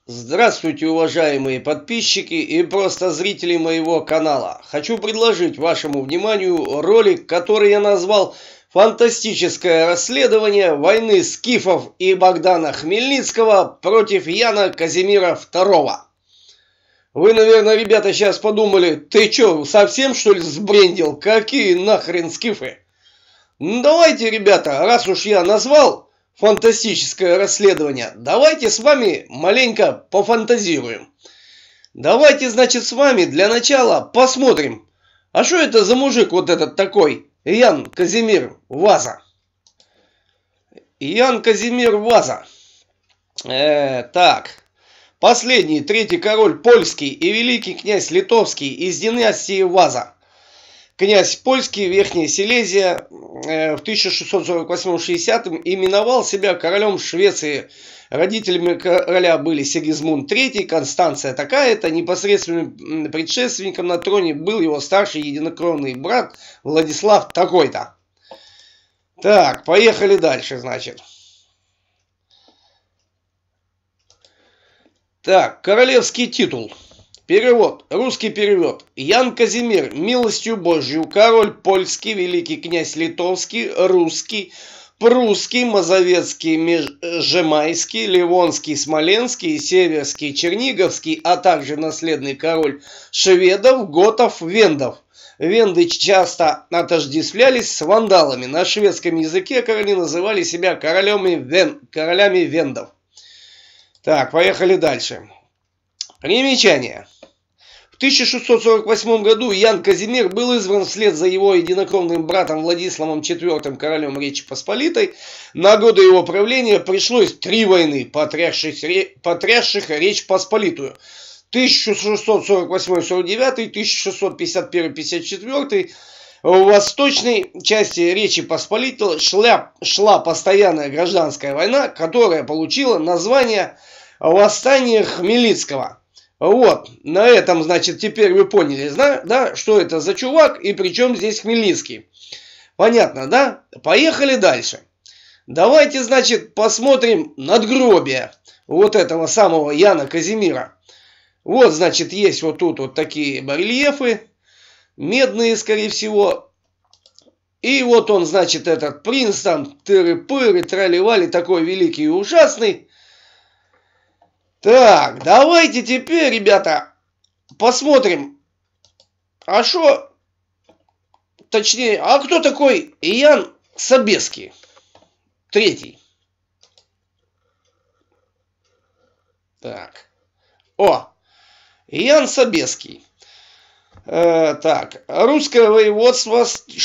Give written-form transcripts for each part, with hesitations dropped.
Здравствуйте, уважаемые подписчики и просто зрители моего канала. Хочу предложить вашему вниманию ролик, который я назвал «Фантастическое расследование войны скифов и Богдана Хмельницкого против Яна Казимира II». Вы, наверное, ребята, сейчас подумали: ты чё, совсем что ли сбрендил? Какие нахрен скифы? Ну давайте, ребята, раз уж я назвал фантастическое расследование, давайте с вами маленько пофантазируем. Давайте, значит, с вами для начала посмотрим, а что это за мужик вот этот такой, Ян Казимир Ваза? Ян Казимир Ваза. Так, последний, третий король польский и великий князь литовский из династии Ваза. Князь польский, Верхняя Силезия, в 1648-60 именовал себя королем Швеции. Родителями короля были Сигизмунд III, Констанция такая-то. Непосредственным предшественником на троне был его старший единокровный брат Владислав такой-то. Так, поехали дальше, значит. Так, королевский титул. Перевод, русский перевод. Ян Казимир, милостью Божью, король польский, великий князь литовский, русский, прусский, мазовецкий, межемайский, ливонский, смоленский, северский, черниговский, а также наследный король шведов, готов, вендов. Венды часто отождествлялись с вандалами. На шведском языке короли называли себя королями вендов. Так, поехали дальше. Примечание. В 1648 году Ян Казимир был избран вслед за его единокровным братом Владиславом IV королем Речи Посполитой. На годы его правления пришлось 3 войны, потрясших Речь Посполитую. 1648-49, 1651-54. В восточной части Речи Посполитой шла постоянная гражданская война, которая получила название «Восстание Хмельницкого». Вот, на этом, значит, теперь вы поняли, да, что это за чувак и при чем здесь Хмельницкий. Понятно, да? Поехали дальше. Давайте, значит, посмотрим надгробие вот этого самого Яна Казимира. Вот, значит, есть вот тут вот такие барельефы, медные, скорее всего. И вот он, значит, этот принц там, тыры-пыры, трали-вали, такой великий и ужасный. Так, давайте теперь, ребята, посмотрим, а что, точнее, а кто такой Ян Собеский, третий? Так, Ян Собеский. Так, русское воеводство,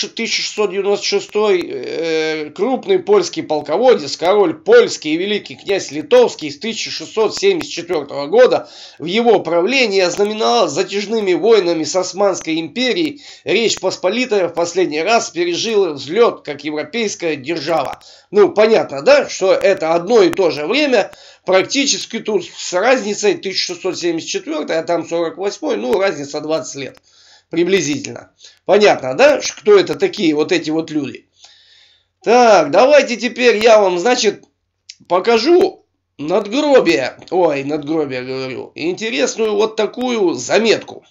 1696, крупный польский полководец, король польский и великий князь литовский с 1674 года. В его правлении ознаменовал затяжными войнами с Османской империей. Речь Посполитая в последний раз пережила взлет как европейская держава. Ну, понятно, да, что это одно и то же время, практически тут с разницей 1674, а там 48, ну, разница 20 лет. Приблизительно. Понятно, да, кто это такие вот эти вот люди? Так, давайте теперь я вам, значит, покажу надгробие. Ой, надгробие, говорю. Интересную вот такую заметку.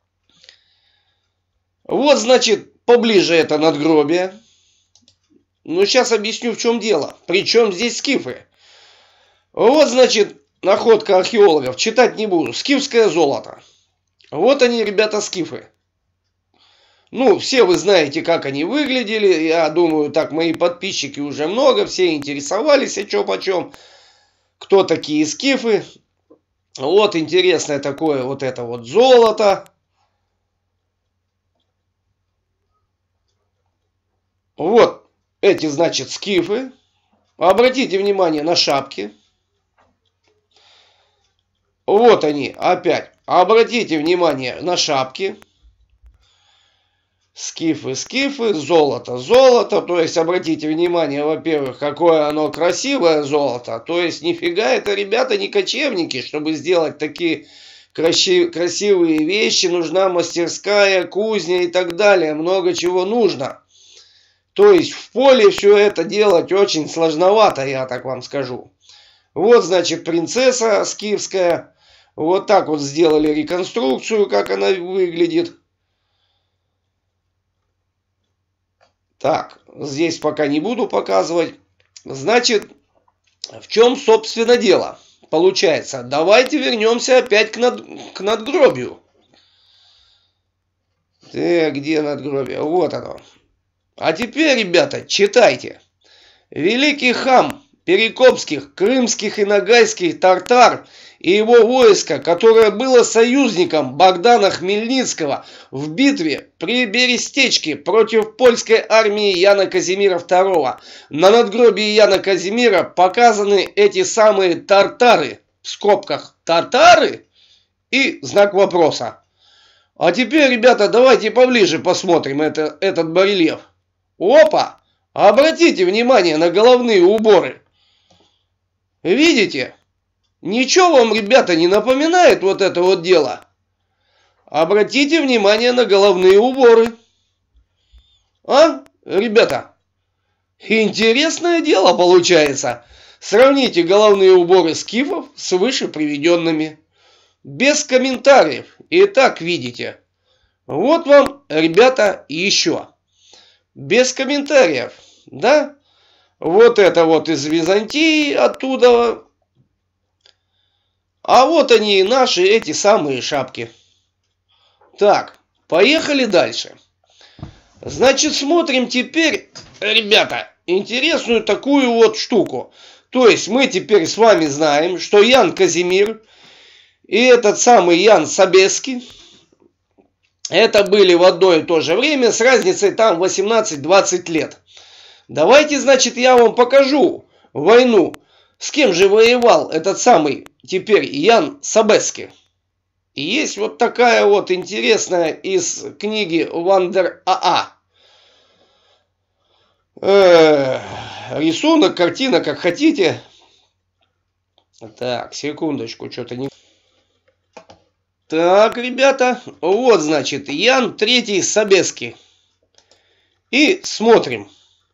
Вот, значит, поближе это надгробие. Ну, сейчас объясню, в чем дело. Причем здесь скифы. Вот, значит, находка археологов. Читать не буду. Скифское золото. Вот они, ребята, скифы. Ну, все вы знаете, как они выглядели. Я думаю, так мои подписчики уже много. Все интересовались, а чё почем. Кто такие скифы. Вот интересное такое вот это вот золото. Вот эти, значит, скифы. Обратите внимание на шапки. Вот они опять. Обратите внимание на шапки. Скифы, скифы, золото, золото. То есть, обратите внимание, во-первых, какое оно красивое золото. То есть, нифига это, ребята, не кочевники. Чтобы сделать такие красивые вещи, нужна мастерская, кузня и так далее. Много чего нужно. То есть, в поле все это делать очень сложновато, я так вам скажу. Вот, значит, принцесса скифская. Вот так вот сделали реконструкцию, как она выглядит. Так, здесь пока не буду показывать. Значит, в чем, собственно, дело? Получается, давайте вернемся опять к надгробию. Где надгробие? Вот оно. А теперь, ребята, читайте. Великий хан перекопских, крымских и ногайских тартар и его войско, которое было союзником Богдана Хмельницкого в битве при Берестечке против польской армии Яна Казимира II. На надгробии Яна Казимира показаны эти самые тартары, в скобках тартары и знак вопроса. А теперь, ребята, давайте поближе посмотрим этот барельеф. Опа! Обратите внимание на головные уборы. Видите? Ничего вам, ребята, не напоминает вот это вот дело? Обратите внимание на головные уборы. А, ребята? Интересное дело получается. Сравните головные уборы скифов с выше приведенными. Без комментариев. И так видите. Вот вам, ребята, еще. Без комментариев. Да? Вот это вот из Византии оттуда. А вот они и наши эти самые шапки. Так, поехали дальше. Значит, смотрим теперь, ребята, интересную такую вот штуку. То есть мы теперь с вами знаем, что Ян Казимир и этот самый Ян Собеский, это были в одно и то же время, с разницей там 18-20 лет. Давайте, значит, я вам покажу войну. С кем же воевал этот самый теперь Ян Собеский? И есть вот такая вот интересная из книги Вандер А.А. Рисунок, картина, как хотите. Так, секундочку, что-то не... Так, ребята, вот, значит, Ян III Собеский. И смотрим.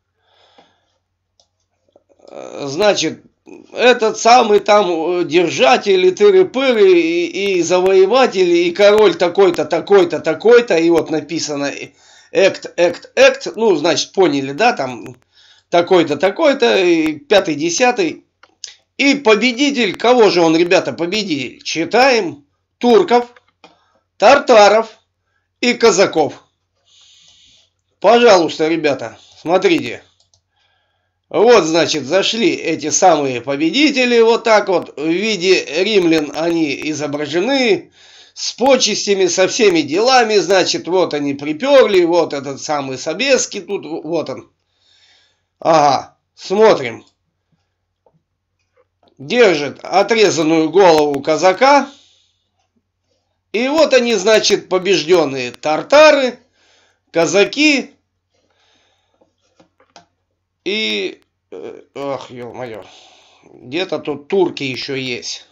Значит, этот самый там держатель и тыры-пыры, и завоеватель, и король такой-то, такой-то, такой-то, и вот написано экт, ну, значит, поняли, да, там такой-то, такой-то, и 5-10. И победитель, кого же он, ребята, победитель? Читаем: турков, тартаров и казаков. Пожалуйста, ребята, смотрите. Вот, значит, зашли эти самые победители, вот так вот, в виде римлян они изображены, с почестями, со всеми делами, значит, вот они приперли, вот этот самый Собеский тут, вот он. Ага, смотрим. Держит отрезанную голову казака, и вот они, значит, побежденные тартары, казаки и... Ах, ё-моё. Где-то тут турки еще есть.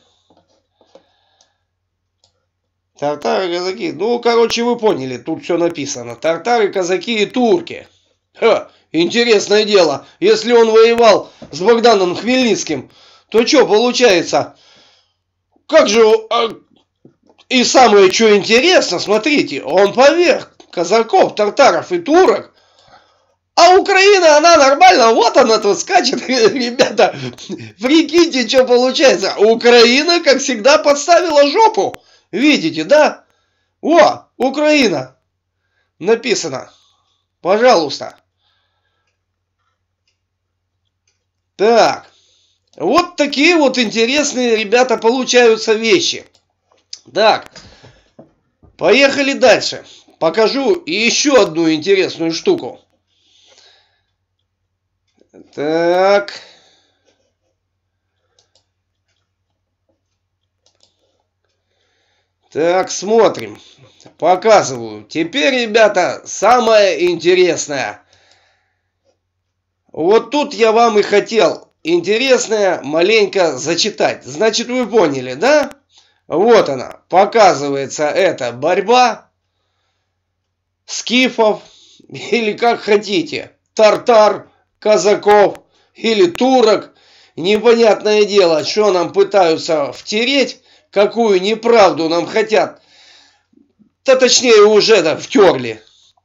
Тартары, казаки. Ну, короче, вы поняли. Тут все написано. Тартары, казаки и турки. Ха, интересное дело. Если он воевал с Богданом Хмельницким, то что получается? Как же... И самое, что интересно, смотрите, он поверх казаков, тартаров и турок. А Украина, она нормально, вот она тут скачет, ребята, прикиньте, что получается. Украина, как всегда, подставила жопу, видите, да? О, Украина, написано, пожалуйста. Так, вот такие вот интересные, ребята, получаются вещи. Так, поехали дальше. Покажу еще одну интересную штуку. Так. Так, смотрим. Показываю. Теперь, ребята, самое интересное. Вот тут я вам и хотел интересное маленько зачитать. Значит, вы поняли, да? Вот она. Показывается эта борьба скифов, или как хотите, тартар, казаков или турок, непонятное дело, что нам пытаются втереть, какую неправду нам хотят, да точнее уже да, втерли.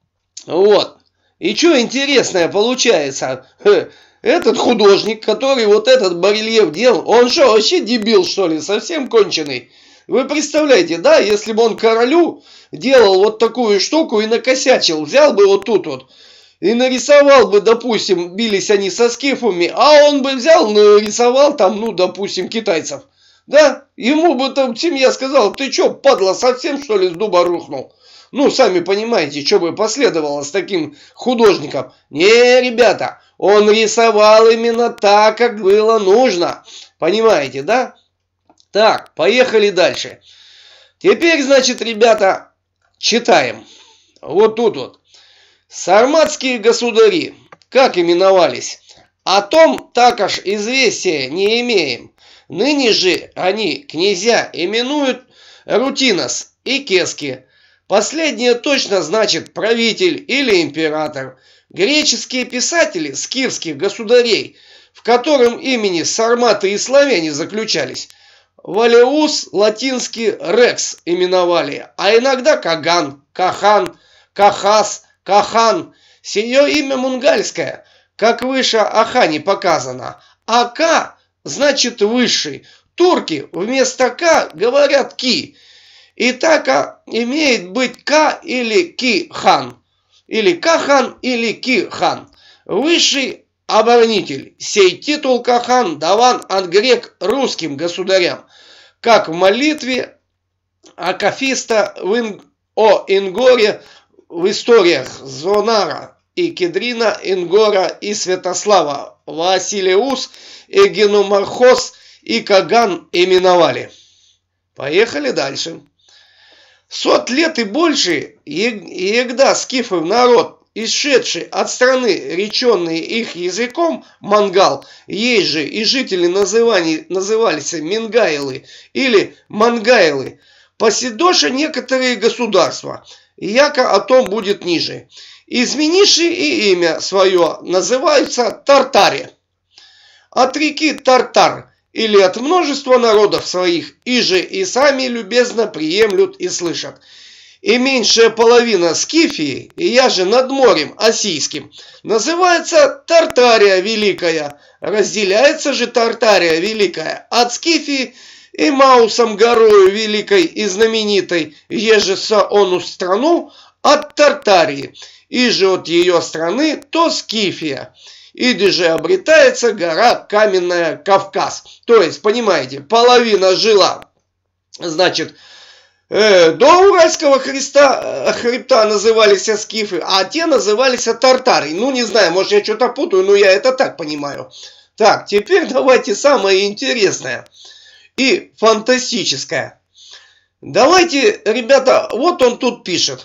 Вот. И что интересное получается, этот художник, который вот этот барельеф делал, он что, вообще дебил что ли, совсем конченый? Вы представляете, да, если бы он королю делал вот такую штуку и накосячил, взял бы вот тут вот и нарисовал бы, допустим, бились они со скифами, а он бы взял, нарисовал там, ну, допустим, китайцев. Да, ему бы там семья сказала, ты что, падла, совсем что ли с дуба рухнул? Ну, сами понимаете, что бы последовало с таким художником. Не, ребята, он рисовал именно так, как было нужно. Понимаете, да? Так, поехали дальше. Теперь, значит, ребята, читаем. Вот тут вот. Сарматские государи, как именовались? О том так аж известия не имеем. Ныне же они, князья, именуют Рутинос и Кески. Последнее точно значит правитель или император. Греческие писатели скифских государей, в котором имени сарматы и славяне заключались, Валеус латинский Рекс именовали, а иногда Каган, Кахан, Кахас, Кахан. Сие имя мунгальское, как выше о хане показано. А Ка значит высший. Турки вместо К говорят Ки. И так имеет быть Ка или Ки-хан. Или Кахан, или Ки-хан. Высший оборонитель. Сей титул Кахан даван от грек русским государям. Как в молитве Акафиста о Ингоре в историях Зонара и Кедрина, Ингора и Святослава Василиус, Эгеномархос и Каган именовали. Поехали дальше. 100 лет и больше, егда скифов народ, исшедший от страны, реченный их языком, мангал, есть же и жители назывались Мингайлы или Мангайлы, поседоша некоторые государства, яко о том будет ниже. Изменившие и имя свое называются Тартари. От реки Тартар или от множества народов своих, иже и сами любезно приемлют и слышат. И меньшая половина Скифии, и я же над морем Осийским, называется Тартария Великая. Разделяется же Тартария Великая от Скифии и Маусом горою Великой и знаменитой, ежеса ону страну от Тартарии, и же от ее страны то Скифия. И же обретается гора каменная Кавказ. То есть, понимаете, половина жила, значит, до Уральского хребта назывались скифы, а те назывались тартары. Ну, не знаю, может, я что-то путаю, но я это так понимаю. Так, теперь давайте самое интересное и фантастическое. Давайте, ребята, вот он тут пишет.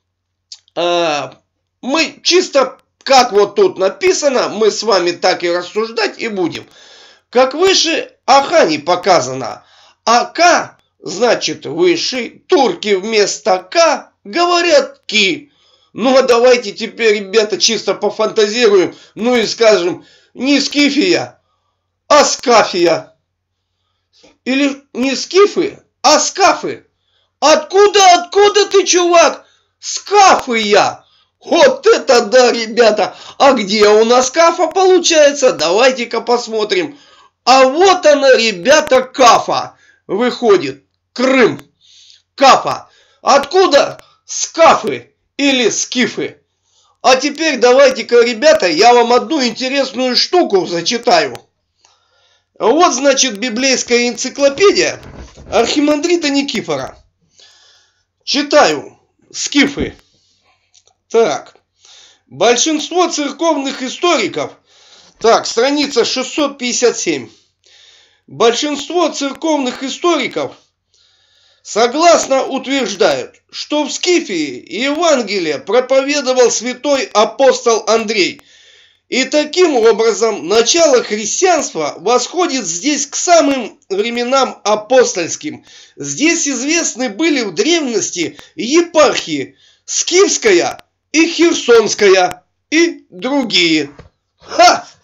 Мы чисто... Как вот тут написано, мы с вами так и рассуждать и будем. Как выше о хане показано. А К значит высший. Турки вместо К говорят Ки. Ну а давайте теперь, ребята, чисто пофантазируем. Ну и скажем, не Скифия, а Скафия. Или не Скифы, а Скафы. Откуда ты, чувак? Скафия. Вот это да, ребята! А где у нас Кафа получается? Давайте-ка посмотрим. А вот она, ребята, Кафа. Выходит. Крым. Кафа. Откуда? Скафы или скифы. А теперь давайте-ка, ребята, я вам одну интересную штуку зачитаю. Вот, значит, библейская энциклопедия архимандрита Никифора. Читаю. Скифы. Так, большинство церковных историков, так, страница 657. Большинство церковных историков согласно утверждают, что в Скифии Евангелие проповедовал святой апостол Андрей. И таким образом начало христианства восходит здесь к самым временам апостольским. Здесь известны были в древности епархии Скифская и Херсонская, и другие. Ха!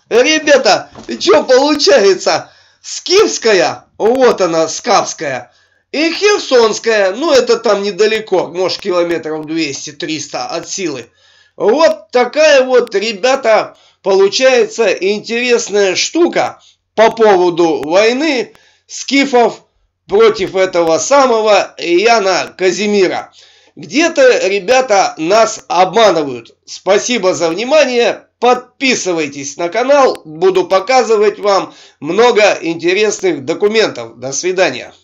Ребята, что получается? Скифская, вот она, Скафская, и Херсонская, ну это там недалеко, может километров 200-300 от силы. Вот такая вот, ребята, получается интересная штука по поводу войны скифов против этого самого Яна Казимира. Где-то, ребята, нас обманывают. Спасибо за внимание. Подписывайтесь на канал. Буду показывать вам много интересных документов. До свидания.